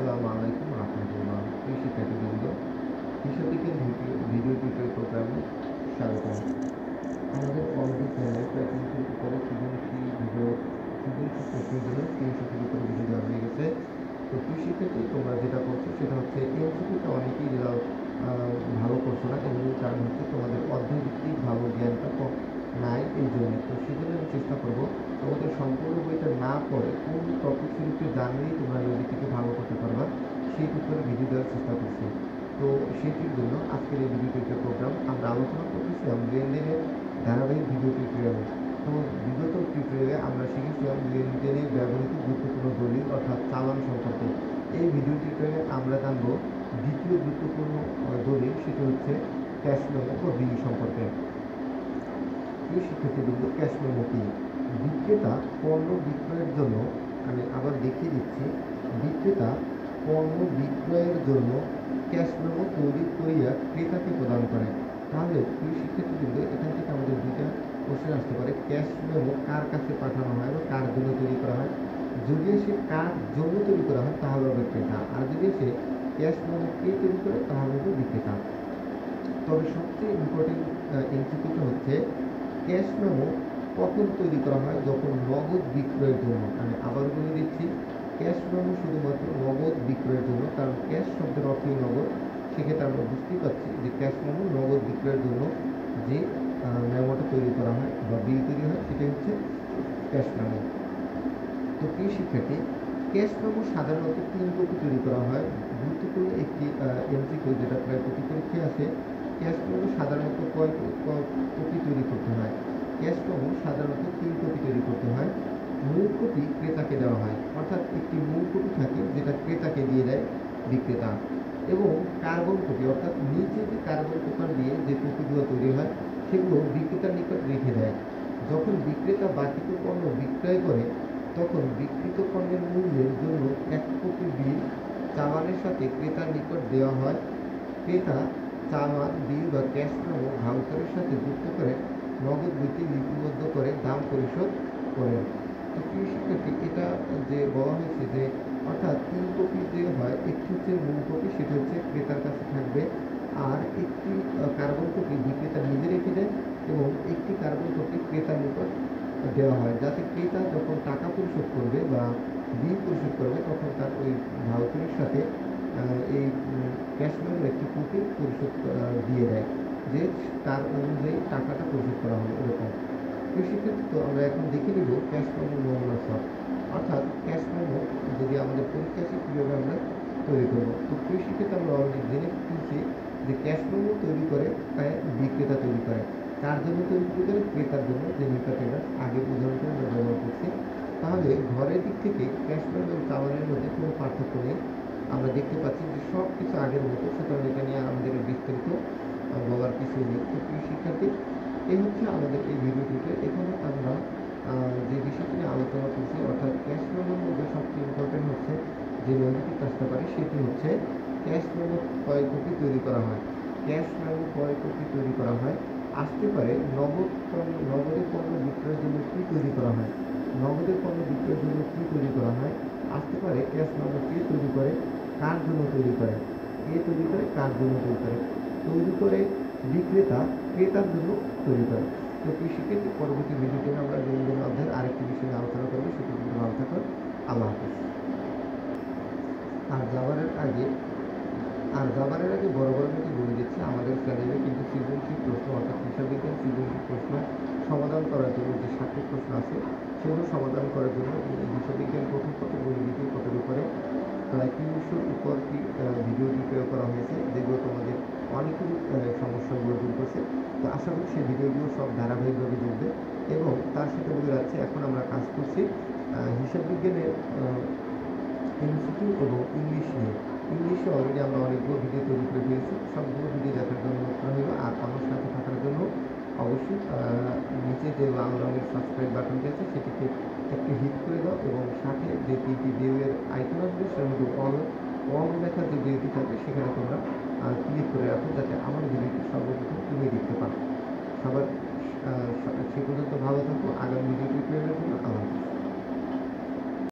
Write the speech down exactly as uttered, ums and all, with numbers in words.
আসসালামু আলাইকুম রাহমাতুল্লাহ। প্রিয় শিক্ষার্থীবৃন্দ, হিসাব বিজ্ঞান ভিডিও ভিডিও টিউটোরিয়াল প্রোগ্রামে স্বাগতম। আমাদের অলরেডি চ্যানেলে প্রায় তিনশোর উপরে সৃজনশীল ভিডিও সৃজনশীল প্রশ্নের জন্য তিনশোটির উপরে ভিডিও দেওয়া হয়ে গেছে। তো প্রিয় শিক্ষার্থী, তোমরা যেটা করছো সেটা হচ্ছে এমসিকিউটা অনেকেই রেজাল্ট ভালো করছো না, এর মূল কারণ হচ্ছে তোমাদের অধ্যায়ভিত্তিক ভালো জ্ঞানটা কম নাই। এই জন্য তো সেজন্য আমি চেষ্টা করবো তোমাদের সম্পূর্ণ বইটা না পড়ে কোন টপিক শুরুতে জানলেই তোমরা নদী থেকে ভালো করতে পারবা সেই উপরে ভিডিও দেওয়ার চেষ্টা করছি। তো সেটির জন্য আজকের এই ভিডিও টিউটোরিয়াল প্রোগ্রাম আমরা আলোচনা করতেছিলাম লেনদেনের ধারাবাহিক ভিডিও টিউটোরিয়ালে। তো বিগত টিউটোরিয়ালে আমরা শিখেছিলাম লেনদেনে ব্যবহৃত গুরুত্বপূর্ণ দলিল অর্থাৎ চালান সম্পর্কে। এই ভিডিও টিউটোরিয়ালে আমরা জানব দ্বিতীয় গুরুত্বপূর্ণ দলিল, সেটি হচ্ছে ক্যাশ মেমো ও বিল সম্পর্কে। এই শিক্ষার্থীবৃন্দ, ক্যাশ মেমো কি? বিক্রেতা পণ্য বিক্রয়ের জন্য, আমি আবার দেখিয়ে দিচ্ছি, বিক্রেতা পণ্য বিক্রয়ের জন্য ক্যাশ মেমো তৈরি করিয়া ক্রেতাকে প্রদান করে। তাহলে প্রিয় শিক্ষার্থীবৃন্দ, এখান থেকে আমাদের দুইটা কোশ্চেন আসতে পারে। ক্যাশ মেমো কার কাছে পাঠানো হয় বা কার জন্য তৈরি করা হয়? যদি সে কার জন্য তৈরি করা হয় তাহলে হবে ক্রেতা, আর যদি সে ক্যাশ মেমো কে তৈরি করে তাহলে হবে বিক্রেতা। তবে সবচেয়ে ইম্পর্টেন্ট এমসিকিউটা হচ্ছে ক্যাশ মেমো কখন তৈরি করা হয়? যখন নগদ বিক্রয়ের জন্য। আমি আবার বলে দিচ্ছি, ক্যাশ মেমো শুধুমাত্র নগদ বিক্রয়ের জন্য, কারণ ক্যাশ শব্দের অর্থই নগদ। সেক্ষেত্রে আমরা বুঝতেই পারছি যে ক্যাশ মেমো নগদ বিক্রয়ের জন্য যে মেমোটা তৈরি করা হয় বা বিল তৈরি হয় সেটাই হচ্ছে ক্যাশ মেমো। তো প্রিয় শিক্ষার্থী, ক্যাশ মেমো সাধারণত তিন কপি তৈরি করা হয়। গুরুত্বপূর্ণ একটি এমসিকিউ যেটা প্রায় প্রতি পরীক্ষায় আসে। ক্যাশ মেমো সাধারণত কয় কপি তৈরি করতে হয়? ক্যাশ মেমো সাধারণত তিন কপি তৈরি করতে হয়। মূল কপি ক্রেতাকে দেওয়া হয়, অর্থাৎ একটি মূল কপি থাকে যেটা ক্রেতাকে দিয়ে দেয় বিক্রেতা, এবং কার্বন কপি অর্থাৎ নিচে যে কার্বন পেপার দিয়ে যে কপিগুলো তৈরি হয় সেগুলো বিক্রেতার নিকট রেখে দেয়। যখন বিক্রেতা বাকিত পণ্য বিক্রয় করে তখন বিক্রিত পণ্যের মূল্যের জন্য এক কপি বিল চালানের সাথে ক্রেতার নিকট দেওয়া হয়। ক্রেতা চালান, বিল বা ক্যাশ মেমো ভাউচারের সাথে যুক্ত করে নগদ বইতে লিপিবদ্ধ করে দাম পরিশোধ করেন। তো প্রিয় শিক্ষার্থী, এটা যে বলা হয়েছে যে অর্থাৎ তিন কপি যে হয়, একটি হচ্ছে মূল কপি, সেটা হচ্ছে ক্রেতার কাছে থাকবে, আর একটি কার্বন কপি বিক্রেতা নিজে রেখে দেয় এবং একটি কার্বন কপি ক্রেতার নিকট দেওয়া হয়, যাতে ক্রেতা যখন টাকা পরিশোধ করবে বা বিল পরিশোধ করবে তখন তার ওই ভাউচারের সাথে এই ক্যাশ মেমোর একটি কপি পরিশোধ দিয়ে দেয়, যে তার অনুযায়ী টাকাটা পরিশোধ করা হবে এরকম। কৃষিক্ষেত্রে তো আমরা এখন দেখে নিব ক্যাশ মেমো নমুনা সব, অর্থাৎ ক্যাশ মেমো যদি আমাদের পরীক্ষা আসে কীভাবে আমরা তৈরি করবো। তো কৃষিক্ষেত্রে আমরা অলরেডি জেনে তুলছি যে ক্যাশ মেমো তৈরি করে বিক্রেতা তৈরি করে, তার জন্য তৈরি করে ক্রেতার জন্য, যে নিকটের আগে উদাহরণটা আমরা ব্যবহার করছি। তাহলে ঘরের দিক থেকে ক্যাশ মেমো এবং চালানের মধ্যে কোনো পার্থক্য নেই, আমরা দেখতে পাচ্ছি যে সব কিছু আগের মতো, সুতরাং এটা নিয়ে আমাদের বিস্তারিত বলার কিছুই নেই। তো প্রিয় শিক্ষার্থী, এই হচ্ছে আমাদের এই ভিডিওটিতে। এখানে আমরা যে বিষয়টি নিয়ে আলোচনা করছি, অর্থাৎ ক্যাশ মেমোর মধ্যে সবচেয়ে ইম্পর্টেন্ট হচ্ছে যে নদীটি আসতে পারে সেটি হচ্ছে ক্যাশ মেমো কয় কপি তৈরি করা হয়। ক্যাশ মেমো কয় কপি তৈরি করা হয় আসতে পারে নগদ পণ্য, নগদের পণ্য বিক্রয়ের জন্য কী তৈরি করা হয়, নগদের পণ্য বিক্রয়ের জন্য কী তৈরি করা হয় আসতে পারে ক্যাশ মেমো কে তৈরি করে, কার জন্য তৈরি করে, কে তৈরি করে, কার জন্য তৈরি করে, তৈরি করে বিক্রেতা ক্রেতার জন্য তৈরি করে। তো কৃষিক্ষেত্রে পরবর্তী ভিডিওতে আমরা লেনদেন অধ্যায়ের আরেকটি বিষয় নিয়ে আলোচনা করবো, সেটি কিন্তু ভালো থাকুন। আল্লাহ হাফিজ। আর যাওয়ার আগে আর যাবার আগে বড় বড় কিছু বলে দিচ্ছি, আমাদের চ্যানেলে কিন্তু সৃজনশীল প্রশ্ন অর্থাৎ হিসাব বিজ্ঞান সৃজনশীল প্রশ্ন সমাধান করার জন্য যে সাতটি প্রশ্ন আছে সেগুলো সমাধান করার জন্য হিসাব বিজ্ঞান প্রথম পত্র বই দ্বিতীয় পত্রের উপরে প্রায় তিনশোর উপরটি ভিডিও টিউটোরিয়াল করা হয়েছে, যেগুলো তোমাদের অনেকগুলো সমস্যাগুলো দূর করছে। তো আশা করি সেই ভিডিওগুলো সব ধারাবাহিকভাবে দেখবে, এবং তার সাথে বলে যাচ্ছে এখন আমরা কাজ করছি হিসাব বিজ্ঞানের এমসিকিউ এবং ইংলিশ নিয়ে। ইংলিশে অলরেডি আমরা অনেকগুলো ভিডিও তৈরি করে দিয়েছি, সবগুলো ভিডিও দেখার জন্য অনুরোধ হইল। আর আমার সাথে থাকার জন্য অবশ্যই নিচে যে লাল রঙের সাবস্ক্রাইব বাটনটি আছে সেটিকে একটু হিট করে দাও, এবং সাথে যে তিনটি ভিডিওর আইকন আসবে সেটার মধ্যে অল অল লেখা যে ভিডিওটি থাকবে সেখানে তোমরা ক্লিক করে রাখো, যাতে আমার ভিডিওটি সর্বপ্রথম তুমি দেখতে পাও। সবার সে পর্যন্ত ভালো থাকো। আগামী ভিডিওটি পেয়ে জন্য আল্লাহ হাফিজ।